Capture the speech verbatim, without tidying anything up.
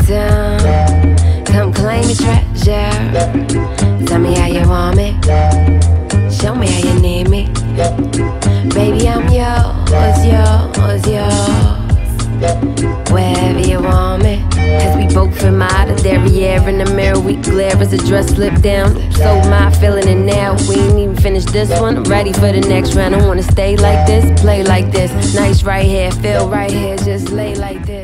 down, come claim your treasure. Tell me how you want me, show me how you need me. Baby, I'm yours, yours, yours, wherever you want me. As we both from out of derriere in the mirror, we glare as the dress slip down. So my feeling it now. We ain't even finished this one. I'm ready for the next round. I wanna stay like this, play like this. Nice right here, feel right here, just lay like this.